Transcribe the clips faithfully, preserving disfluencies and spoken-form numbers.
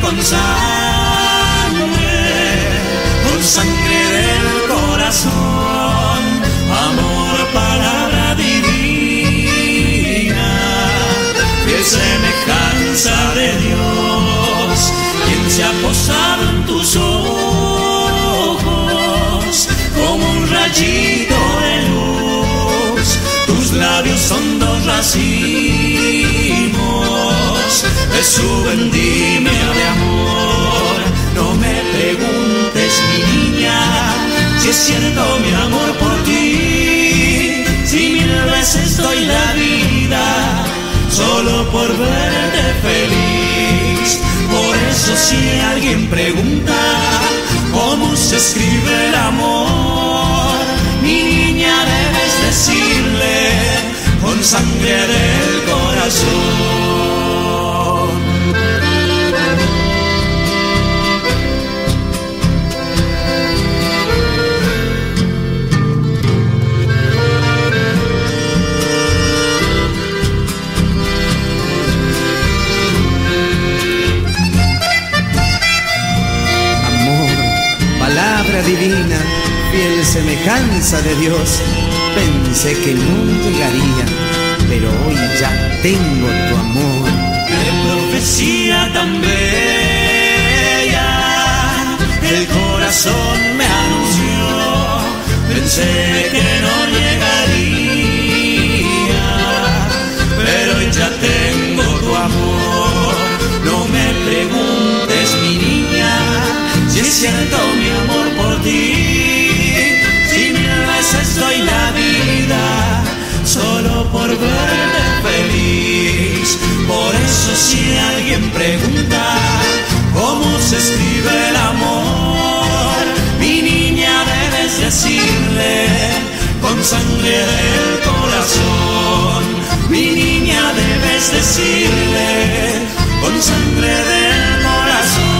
con sangre, con sangre del corazón, amor, palabra divina, fiel semejanza de Dios, quien se ha posado en tus ojos como un rayito de luz. Tus labios son dos racimos de su vendimia de amor. No me preguntes, mi niña, si es cierto mi amor por ti, si mil veces doy la vida solo por verte feliz. Por eso si alguien pregunta cómo se escribe el amor, mi niña, debes decirle con sangre del corazón. Palabra divina, fiel semejanza de Dios. Pensé que no llegaría, pero hoy ya tengo tu amor. Qué profecía tan bella, el corazón me anunció. Pensé que no llegaría, pero hoy ya tengo tu amor. No me preguntes, mi niña, si es cierto mi amor por ti, si mil veces doy la vida solo por verte feliz. Por eso si alguien pregunta cómo se escribe el amor, mi niña, debes decirle con sangre del corazón. Mi niña, debes decirle con sangre del corazón.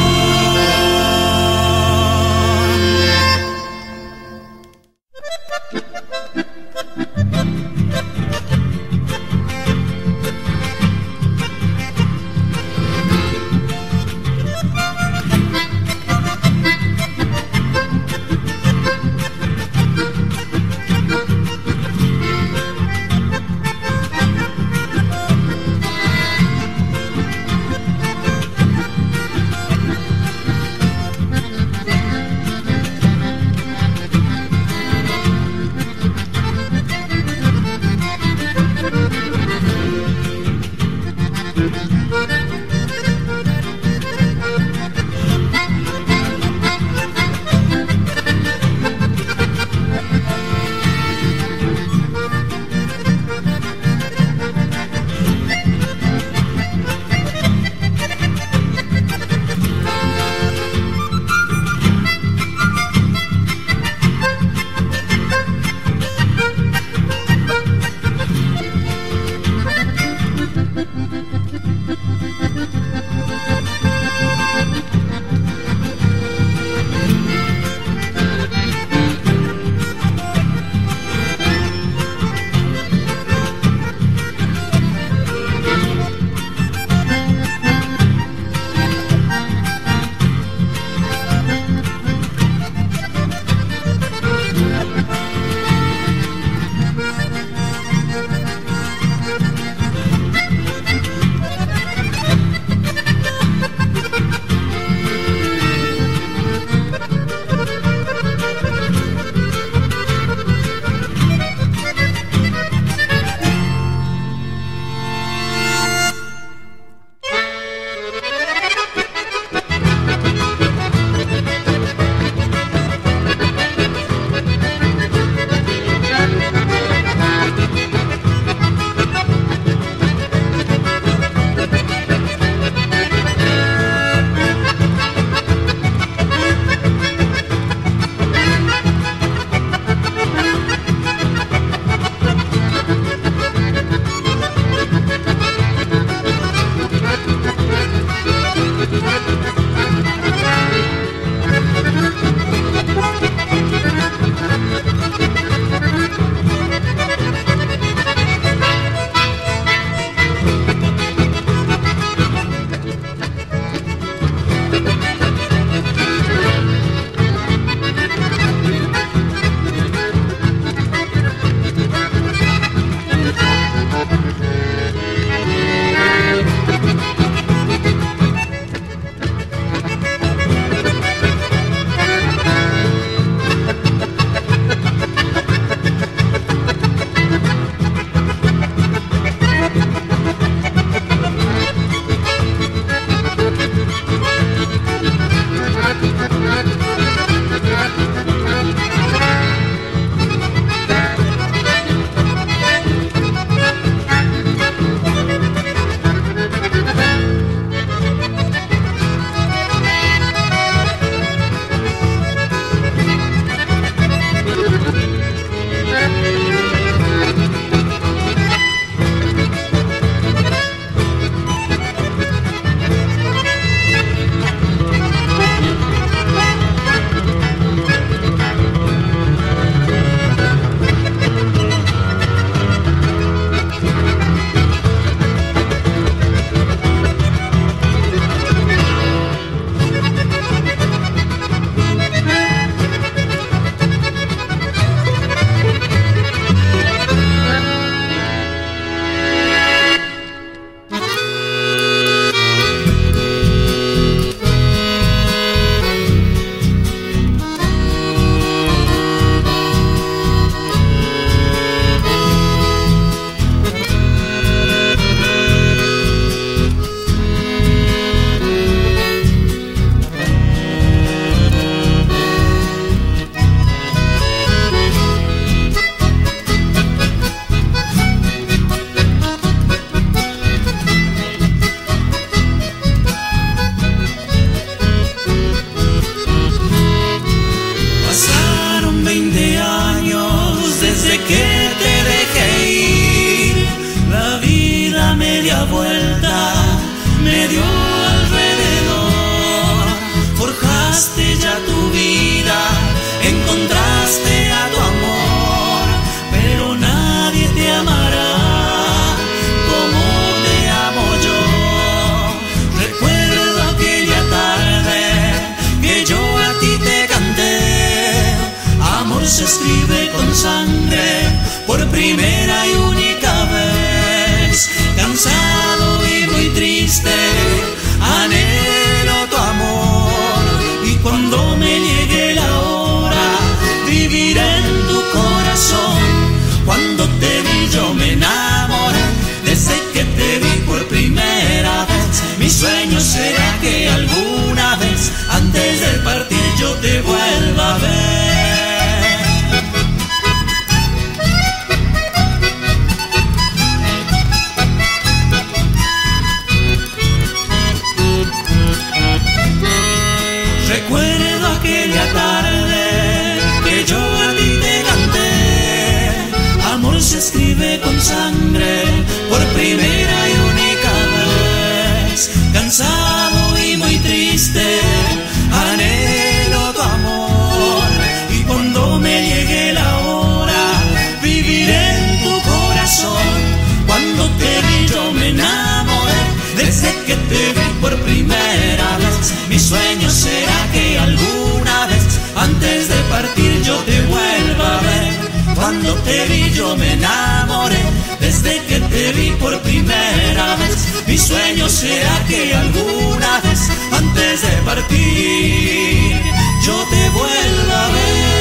sueño será que alguna vez antes de partir yo te vuelva a ver. Recuerdo aquella tarde que yo a ti te canté. Amor se escribe con sangre por primera y única vez. Cansado y muy triste, anhelo tu amor. Y cuando me llegue la hora, viviré en tu corazón. Cuando te vi yo me enamoré, desde que te vi por primera vez. Mi sueño será que alguna vez antes de partir yo te vuelva a ver. Cuando te vi yo me enamoré, desde que te vi por primera vez. Mi sueño será que alguna vez antes de partir yo te vuelva a ver.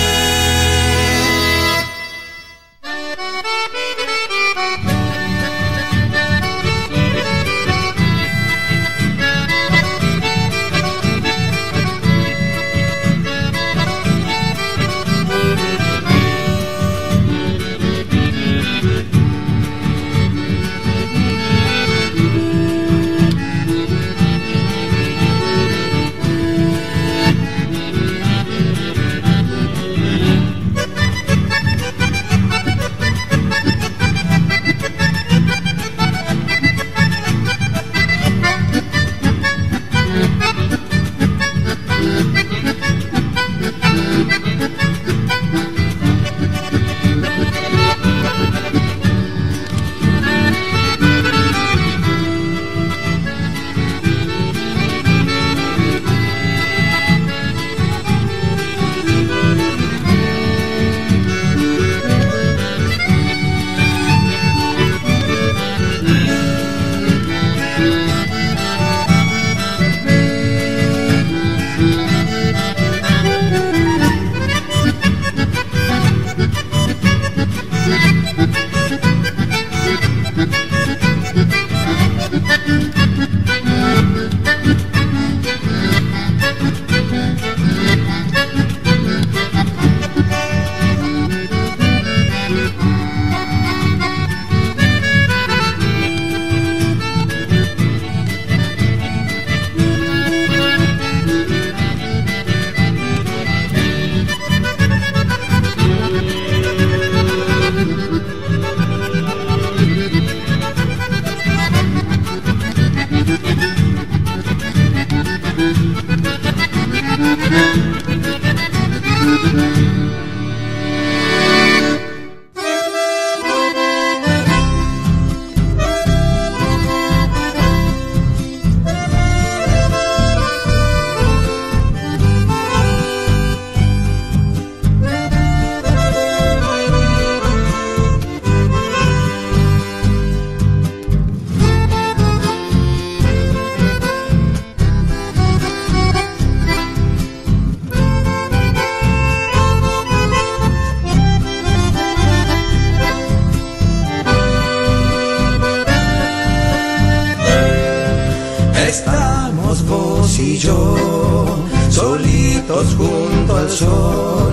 y yo, solitos junto al sol,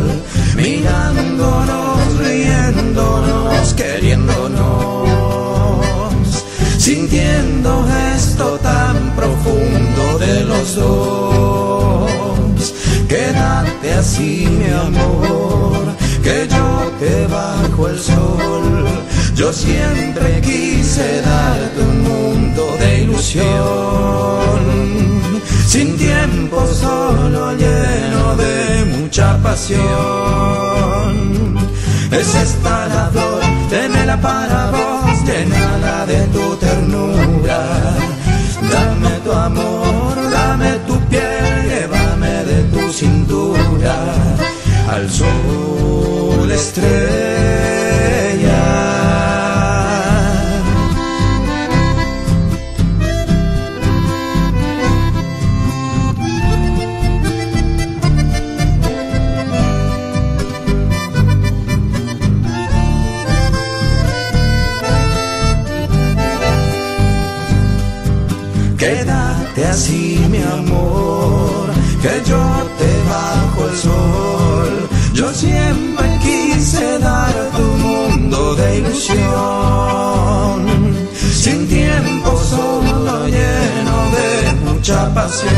mirándonos, riéndonos, queriéndonos, sintiendo esto tan profundo de los dos. Quédate así, mi amor, que yo te bajo el sol. Yo siempre quise darte un mundo de ilusión, sin tiempo, solo lleno de mucha pasión. Es esta la flor, témela para vos, llénala de tu ternura. Dame tu amor, dame tu piel, llévame de tu cintura al sol, estrella. quédate así, mi amor, que yo te bajo el sol. Yo siempre quise darte un mundo de ilusión, sin tiempo, solo lleno de mucha pasión.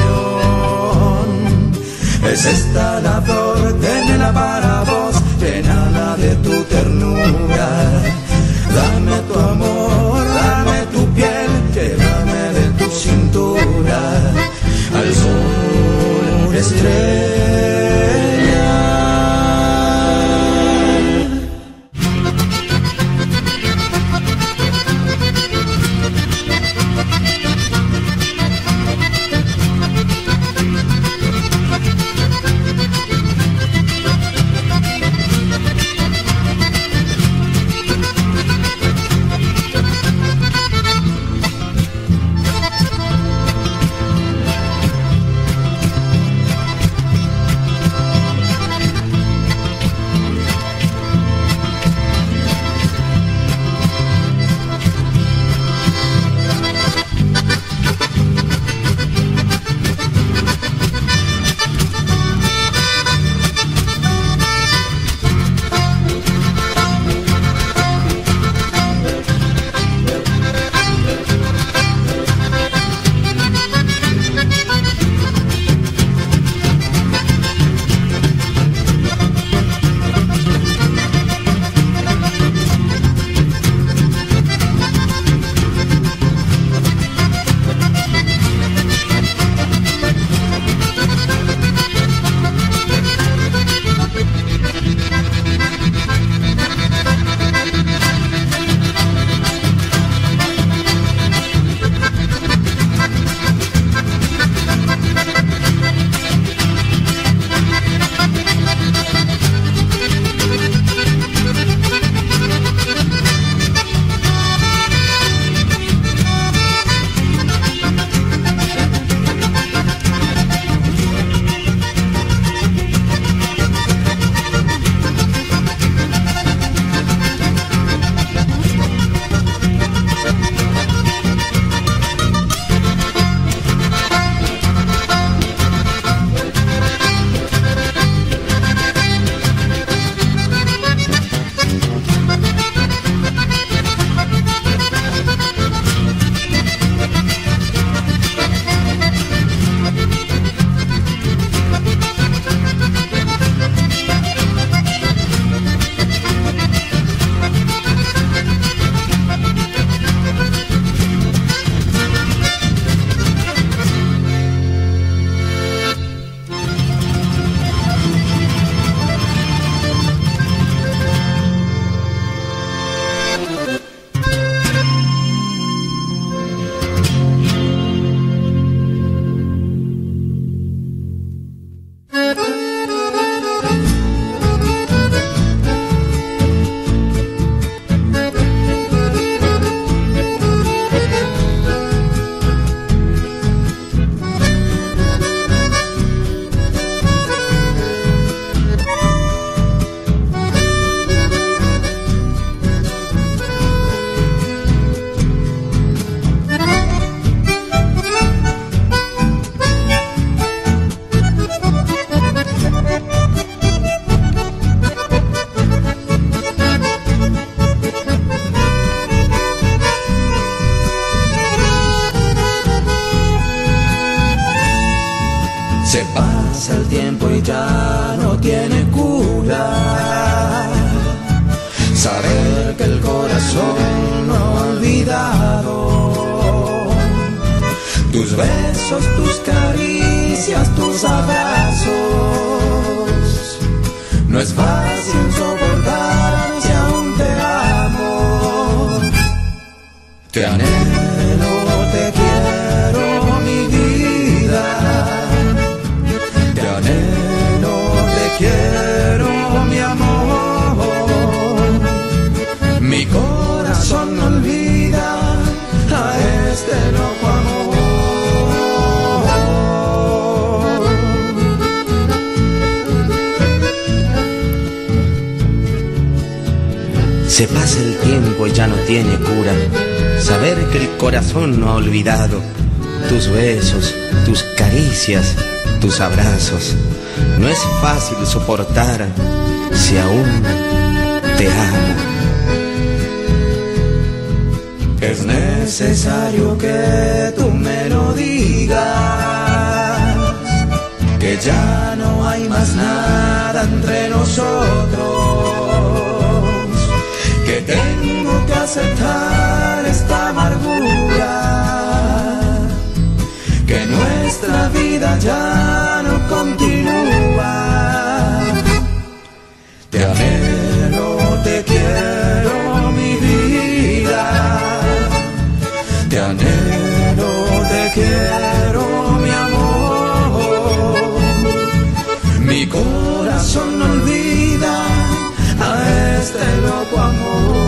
Es esta la flor, ténela para vos, llénala de tu ternura. Dame tu amor, dame tu piel, llévame de tu cintura al sol estrella. Se pasa el tiempo y ya no tiene cura. Saber que el corazón no ha olvidado tus besos, tus caricias, tus abrazos. No es fácil soportar si aún te amo. Te anhelo, te quiero, mi vida. Te anhelo, te quiero, mi amor. Mi corazón no olvida a este loco amor. Se pasa el tiempo y ya no tiene cura. Saber que el corazón no ha olvidado tus besos, tus caricias, tus abrazos. No es fácil soportar si aún te amo. Es necesario que tú me lo digas, que ya no hay más nada entre nosotros, que tengo que aceptar esta amargura, que nuestra vida ya no continúa. Te anhelo, te quiero, mi vida. Te anhelo, te quiero, mi amor. Mi corazón no olvida a este loco amor.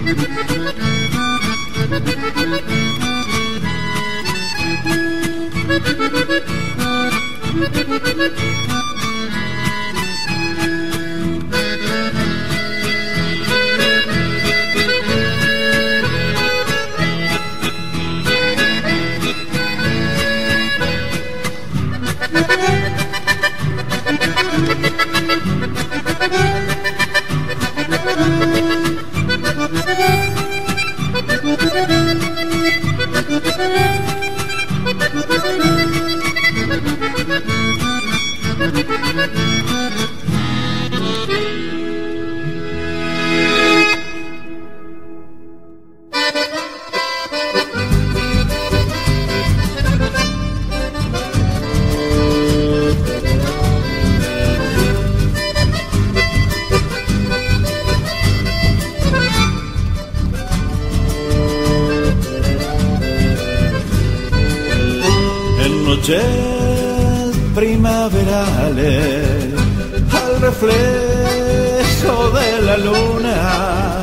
Noches primaverales, al reflejo de la luna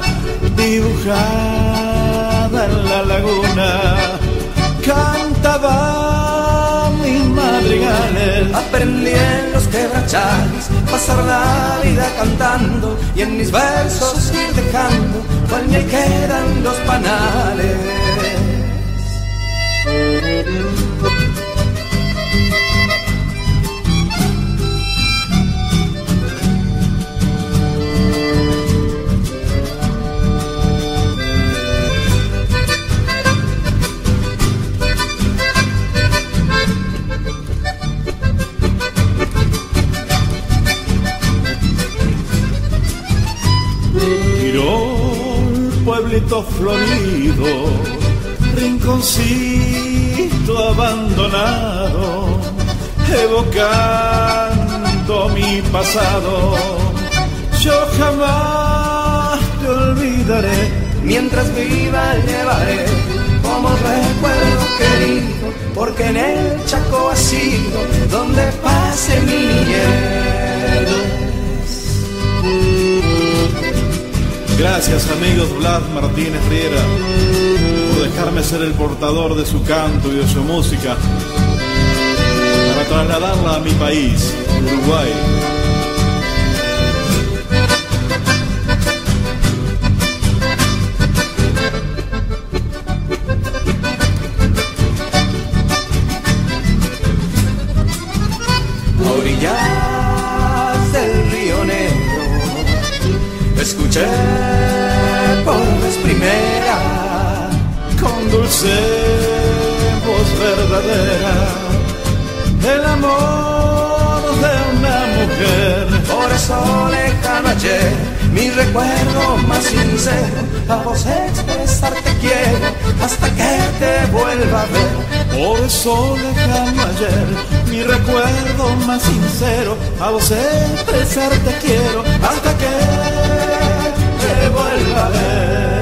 dibujada en la laguna, cantaba mis madrigales. Aprendí en los quebrachales pasar la vida cantando y en mis versos ir dejando cual me quedan los panales. Pueblito florido, rinconcito abandonado, evocando mi pasado. Yo jamás te olvidaré, mientras viva llevaré como recuerdo querido, porque en el Chaco ha sido donde pase mi niñez. Gracias, amigos Blas Martínez Riera, por dejarme ser el portador de su canto y de su música para trasladarla a mi país, Uruguay. A orillas del Río Negro escuché por vez primera, con dulce voz verdadera, el amor de una mujer. Por eso lejano ayer, mi recuerdo más sincero, a vos expresarte quiero hasta que te vuelva a ver. Por eso lejano ayer, mi recuerdo más sincero, a vos expresarte quiero hasta que te vuelva a ver.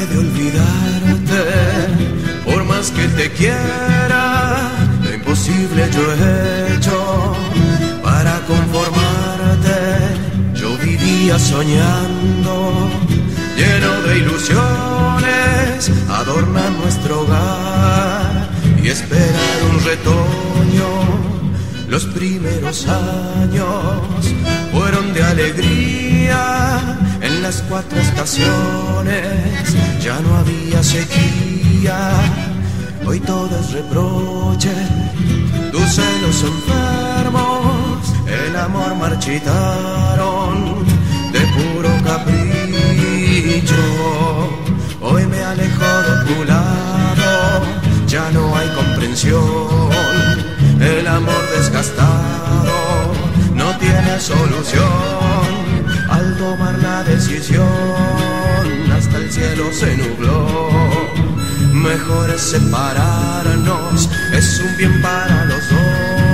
de olvidarte, por más que te quiera, lo imposible yo he hecho para conformarte. Yo vivía soñando, lleno de ilusiones, adornar nuestro hogar y esperar un retoño. Los primeros años fueron de alegría, en las cuatro estaciones ya no había sequía. Hoy todo es reproche, tus celos enfermos, el amor marchitaron de puro capricho. Hoy me alejo de tu lado, ya no hay comprensión, el amor desgastado no tiene solución. Al tomar la decisión, hasta el cielo se nubló. Mejor es separarnos, es un bien para los dos.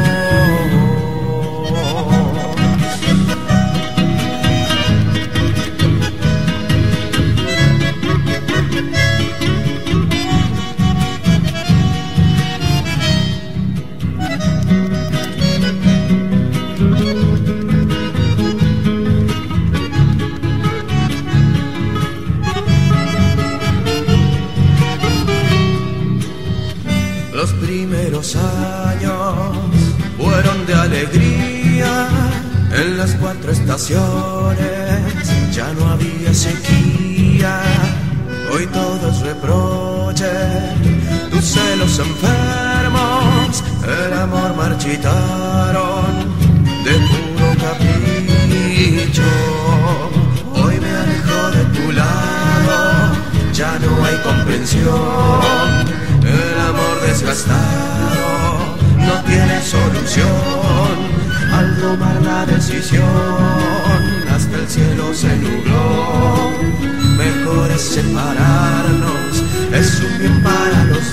Los primeros años fueron de alegría, en las cuatro estaciones ya no había sequía. Hoy todo es reproche, tus celos enfermos, el amor marchitaron de puro capricho. Hoy me alejo de tu lado, ya no hay comprensión, el amor desgastado no tiene solución. Al tomar la decisión, hasta el cielo se nubló. Mejor es separarnos, es un bien para los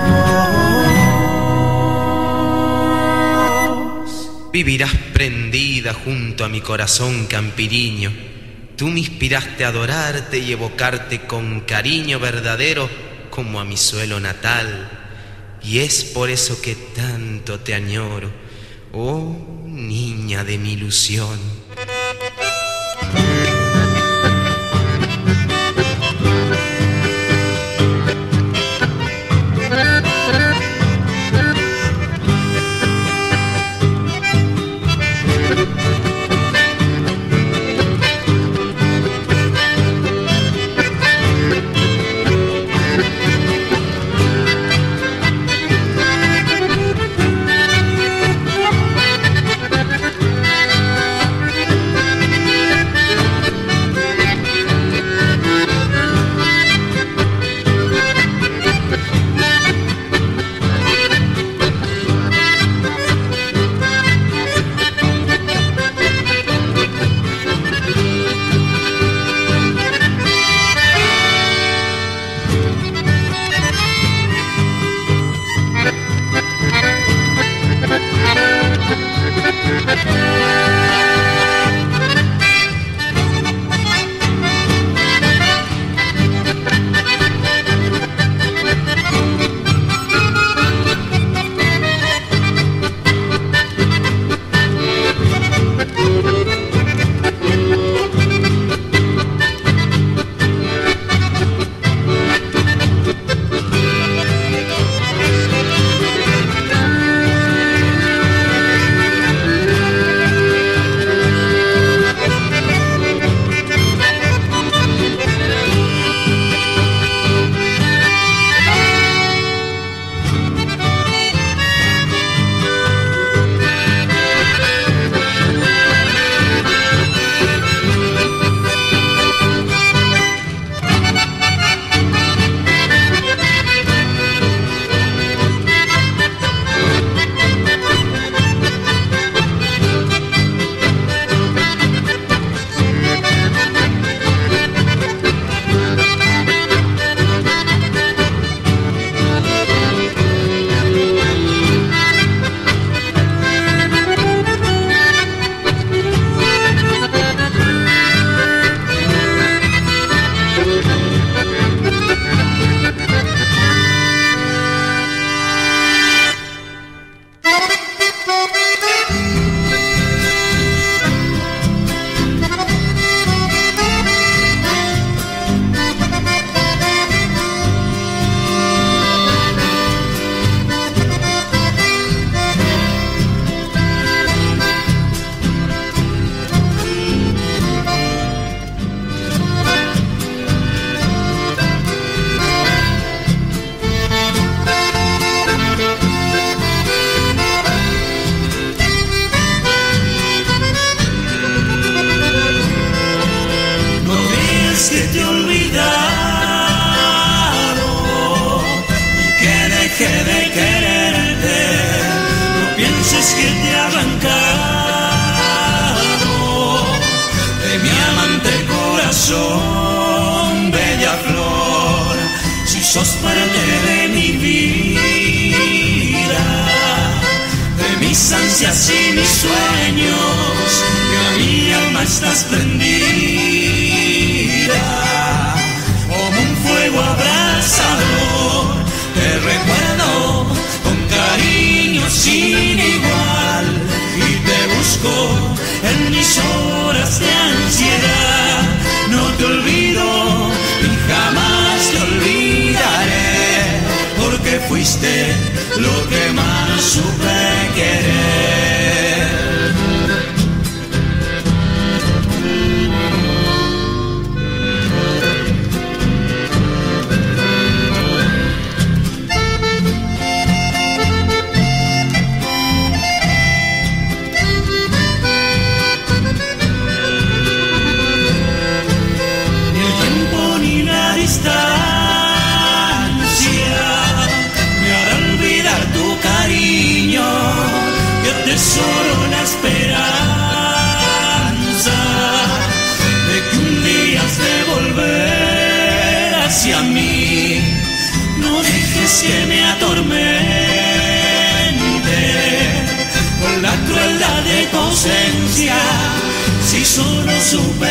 dos. Vivirás prendida junto a mi corazón campiriño. Tú me inspiraste a adorarte y evocarte con cariño verdadero como a mi suelo natal, y es por eso que tanto te añoro, oh niña de mi ilusión. que te he olvidado y que dejé de quererte. No pienses que te he arrancado de mi amante corazón, bella flor. Si sos parte de mi vida, de mis ansias y mis sueños, que a mi alma estás prendida como un fuego abrasador. Te recuerdo con cariño sin igual y te busco en mis horas de ansiedad. No te olvido y jamás te olvidaré, porque fuiste lo que más supe querer. Ni el tiempo ni la distancia me hará olvidar tu cariño, que atesoro la esperanza de que un día has de volver hacia mí. No dejes que me atormente con la crueldad de tu ausencia, si solo supe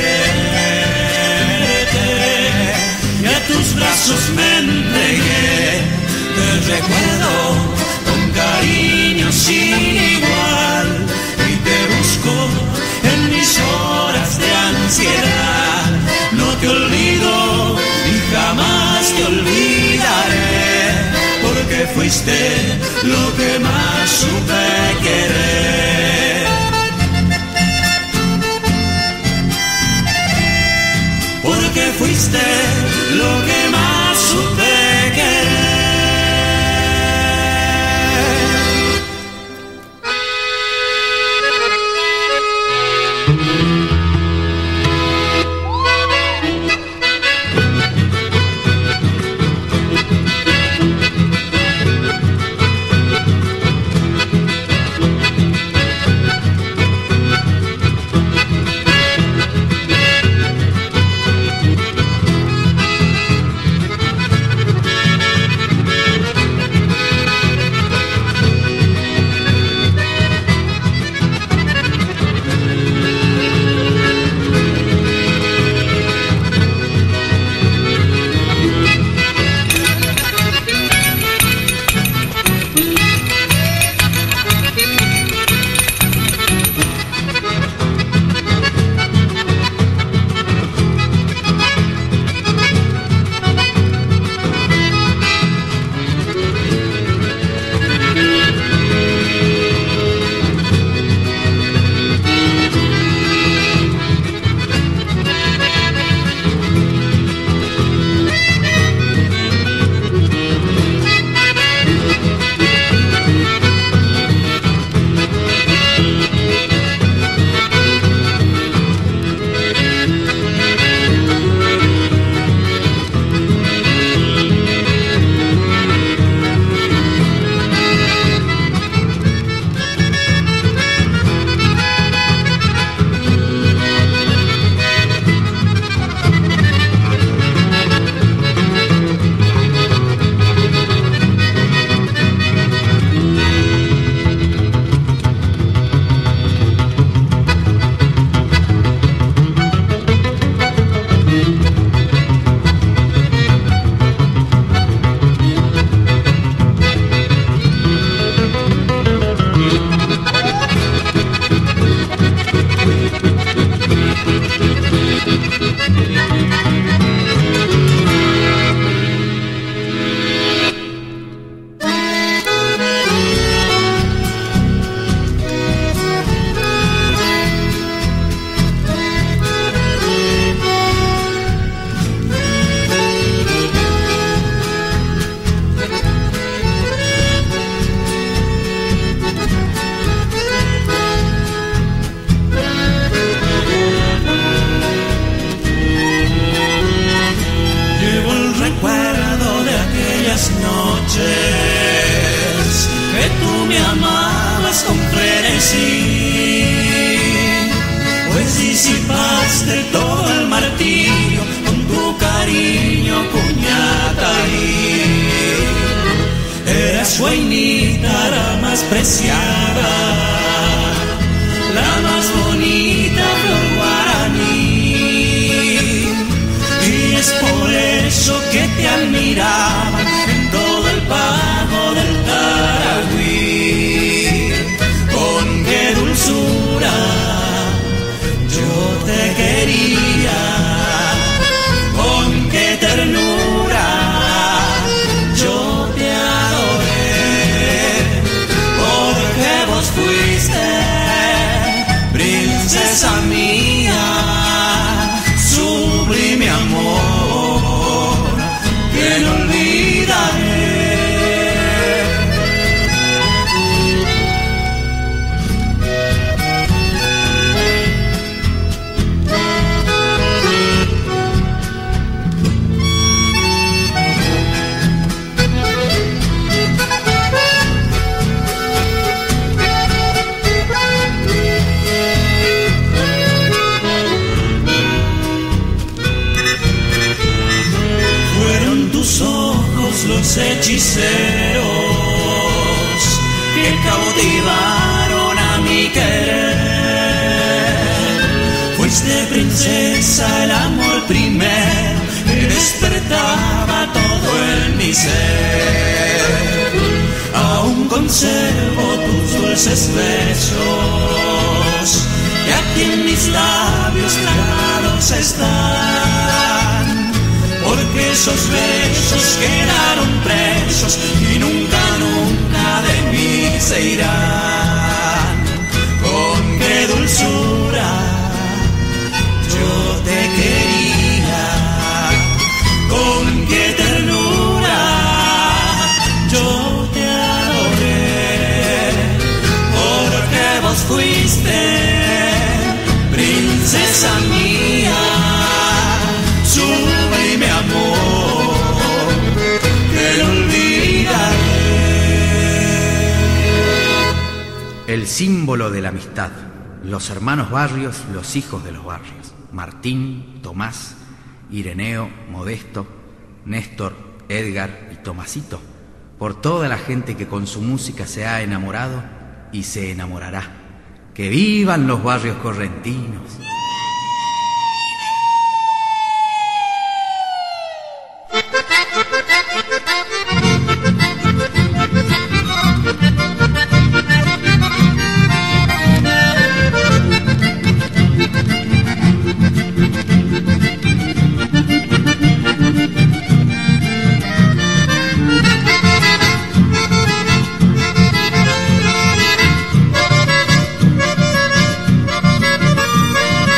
quererte y a tus brazos me entregué. Te recuerdo con cariño sin igual y te busco en mis horas de ansiedad. No te olvido y jamás te olvidaré, porque fuiste lo que más supe querer. Porque fuiste lo que más supe querer. de todo el martirio con tu cariño, cuñata. Eras guainita, la más preciada, la más bonita flor guaraní. Y es por eso que te admiraban en todo el pago del Taragüí. Con qué dulzura yo te quería, con qué ternura yo te adoré, porque vos fuiste princesa mía, sublime amor que no olvidaré. Los hechiceros que cautivaron a mi querer. Fuiste princesa, el amor primero que despertaba todo en mi ser. Aún conservo tus dulces besos que aquí en mis labios grabados están. Porque esos besos quedaron presos y nunca, nunca de mí se irán. Con qué dulzura yo te quería, con qué ternura yo te adoré, porque vos fuiste princesa mía, sublime amor que no olvidaré. El símbolo de la amistad, los hermanos Barrios, los hijos de los Barrios, Martín, Tomás, Ireneo, Modesto, Néstor, Edgar y Tomasito, por toda la gente que con su música se ha enamorado y se enamorará. ¡Que vivan los barrios correntinos! Thank you.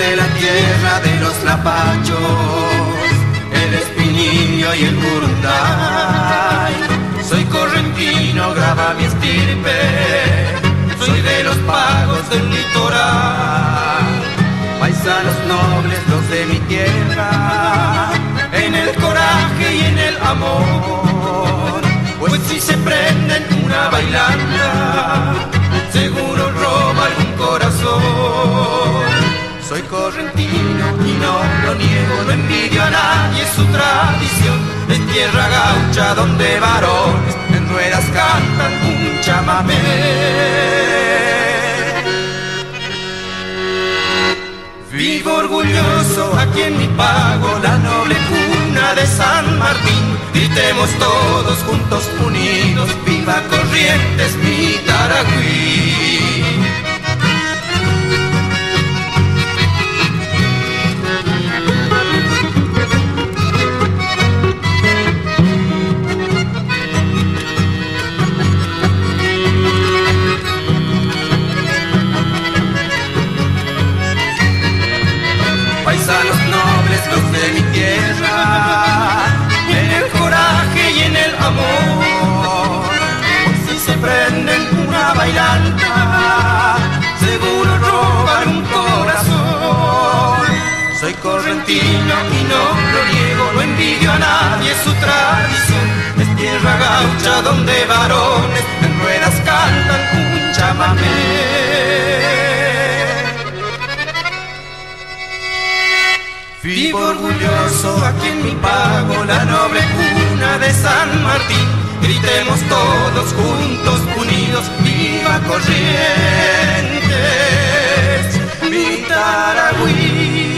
de la tierra de los lapachos, el espinillo y el burundai. Soy correntino, graba mi estirpe, soy de los pagos del litoral. Paisanos nobles los de mi tierra, en el coraje y en el amor. Pues si se prenden una bailanta, seguro roba algún corazón. Soy correntino y no lo niego, no envidio a nadie su tradición. Es tierra gaucha donde varones en ruedas cantan un chamamé. Vivo orgulloso aquí en mi pago, la noble cuna de San Martín. Gritemos todos juntos unidos, viva Corrientes, mi Tarahui. Paisanos nobles los de mi tierra, en el coraje y en el amor. Por si se prenden una bailanta, seguro roban un corazón. Soy correntino y no lo niego, no envidio a nadie su tradición. Es tierra gaucha donde varones en ruedas cantan un chamamé. Vivo orgulloso aquí en mi pago, la noble cuna de San Martín. Gritemos todos juntos, unidos, viva Corrientes, mi Tarahui.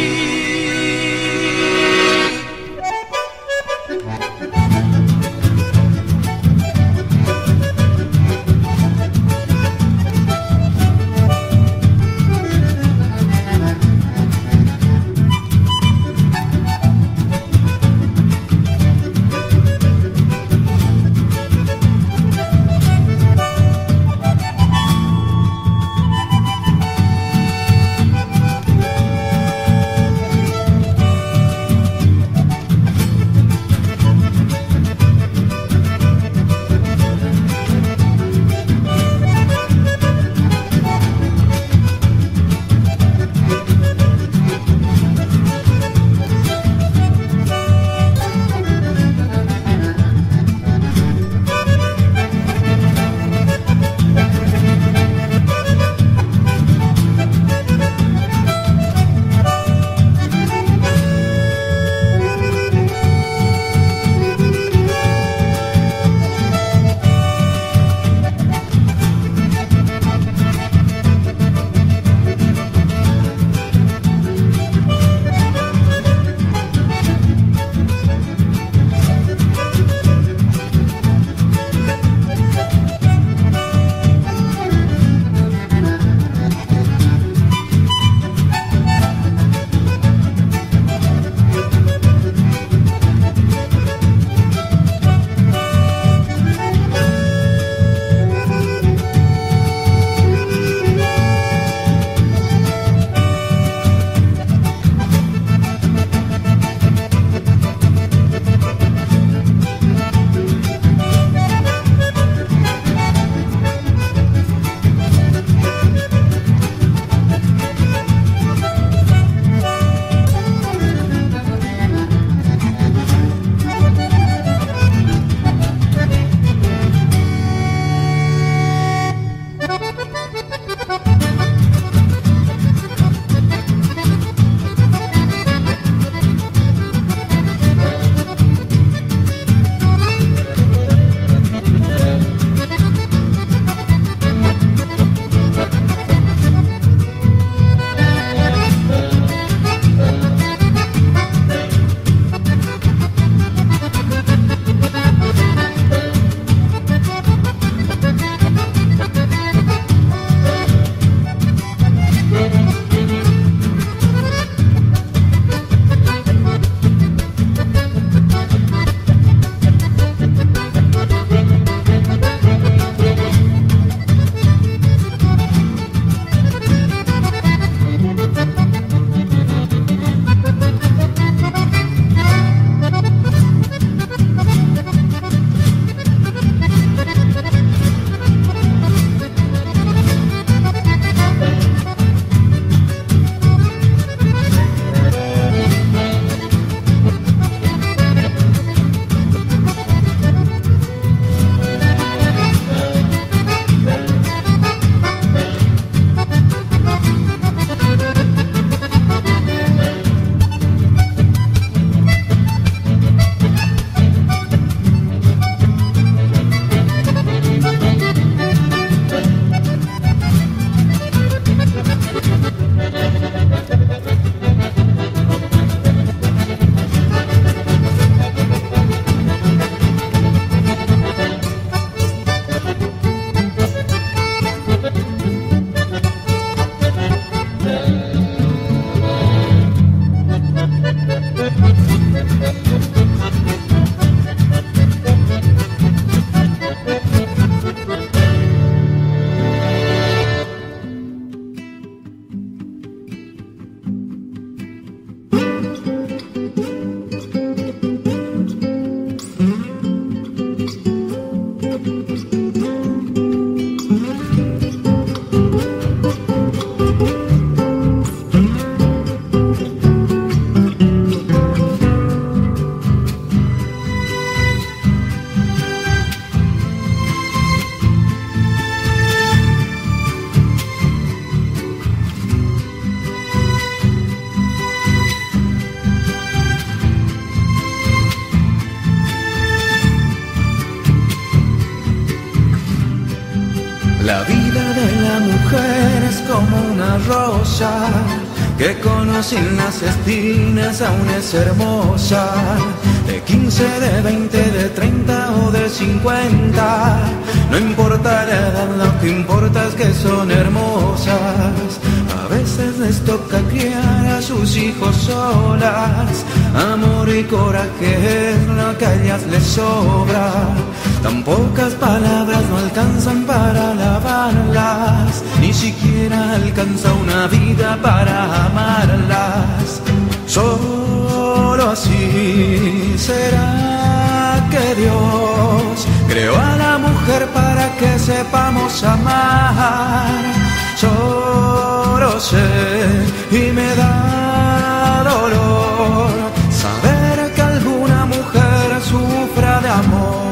La vida de la mujer es como una rosa que conoce las espinas, aún es hermosa. De quince, de veinte, de treinta o de cincuenta, no importa la edad, lo que importa es que son hermosas. A veces les toca criar a sus hijos solas, amor y coraje es lo que a ellas les sobra. Tan pocas palabras no alcanzan para alabarlas, ni siquiera alcanza una vida para amarlas. Solo así será que Dios creó a la mujer para que sepamos amar. Solo sé y me da dolor saber que alguna mujer sufra de amor.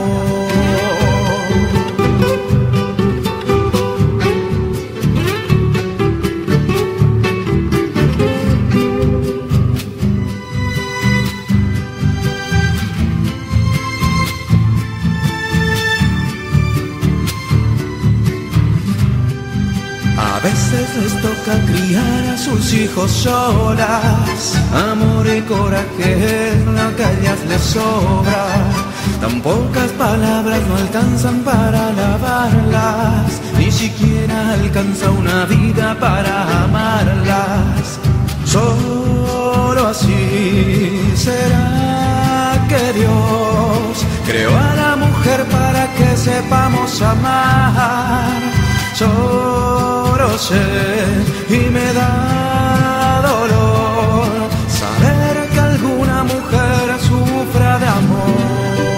A veces les toca criar a sus hijos solas, amor y coraje es lo que a ellas les sobra. Tan pocas palabras no alcanzan para alabarlas, ni siquiera alcanza una vida para amarlas. Solo así será que Dios creó a la mujer para que sepamos amar. Solo sé y me da dolor saber que alguna mujer sufra de amor.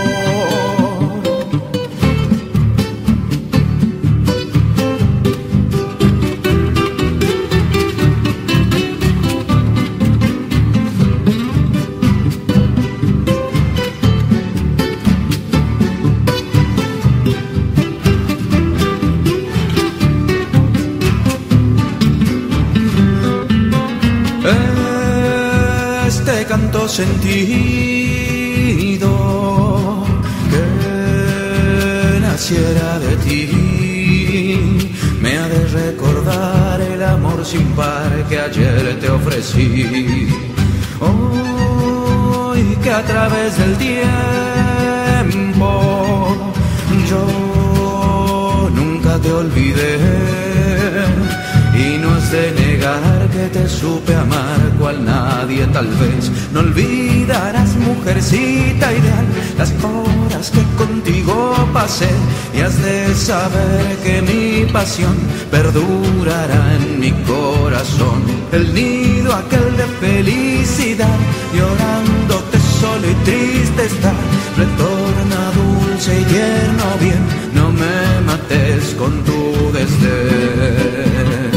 Este canto sentido que naciera de ti me ha de recordar el amor sin par que ayer te ofrecí. Hoy que a través del tiempo yo nunca te olvidé, y no es de negar que te supe amar cual nadie tal vez. No olvidarás, mujercita ideal, las horas que contigo pasé, y has de saber que mi pasión perdurará en mi corazón. El nido aquel de felicidad, llorándote solo y triste está, retorna dulce y lleno bien, no me mates con tu desdén.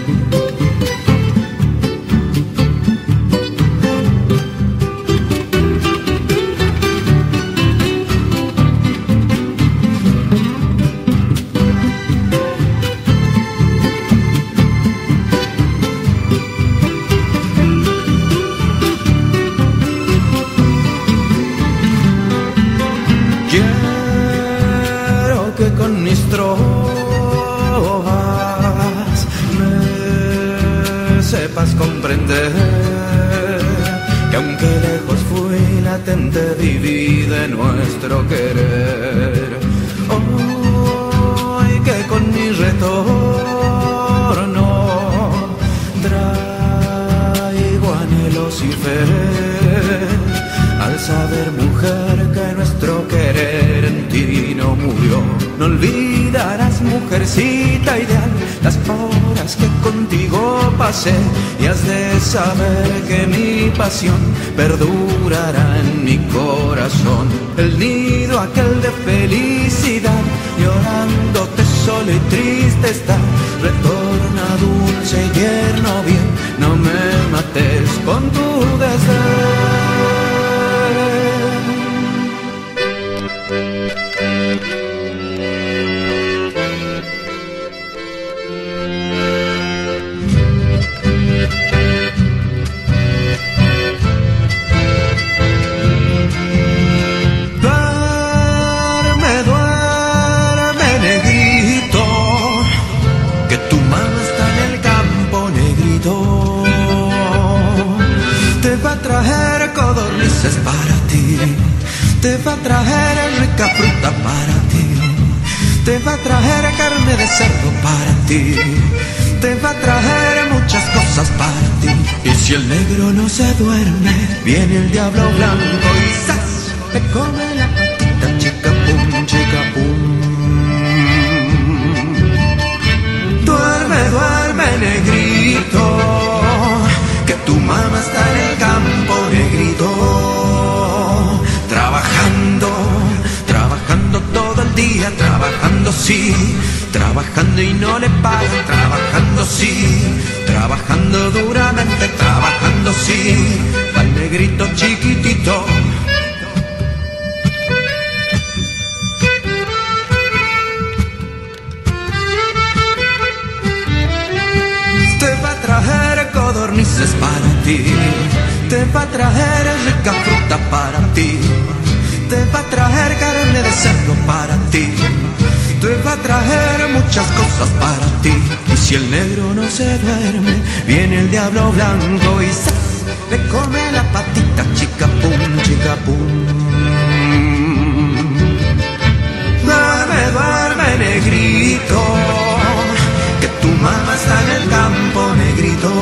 Sepas comprender que aunque lejos fui, latente viví de nuestro querer. Hoy que con mi retorno traigo anhelos y fe, al saber, mujer, que nuestro querer en ti no murió. No olvidarás, mujercita ideal, las horas que contigo pasé, y has de saber que mi pasión perdurará en mi corazón. El nido aquel de felicidad, llorándote solo y triste está, retorna dulce y yerno bien, no me mates con tu desdén. a traer codornices para ti, te va a traer rica fruta para ti, te va a traer carne de cerdo para ti, te va a traer muchas cosas para ti. Y si el negro no se duerme, viene el diablo blanco y ¡zas! Te come la patita, chica pum, chica pum. Duerme, duerme, negrito, que tu mamá está en el campo, negrito, trabajando, trabajando todo el día, trabajando sí, trabajando y no le pagan, trabajando sí, trabajando duramente, trabajando sí, al negrito chiquitito. Te va a traer codornices para ti, te va a traer rica fruta para ti, te va a traer carne de cerdo para ti, te va a traer muchas cosas para ti. Y si el negro no se duerme, viene el diablo blanco y ¡zas! Le come la patita, chica pum, chica pum. Duerme, duerme, negrito, que tu mamá está en el campo, negrito,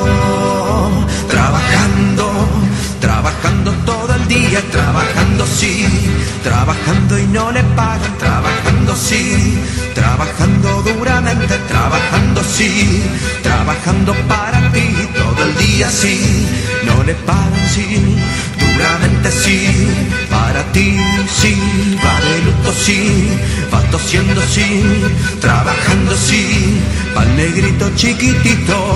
trabajando, trabajando todo el día, trabajando sí, trabajando y no le pagan, trabajando sí, trabajando duramente, trabajando sí, trabajando para ti todo el día sí, no le pagan sí, duramente sí, para ti sí, va de luto sí, va tosiendo sí, trabajando sí, pa'l negrito chiquitito.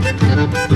Thank you.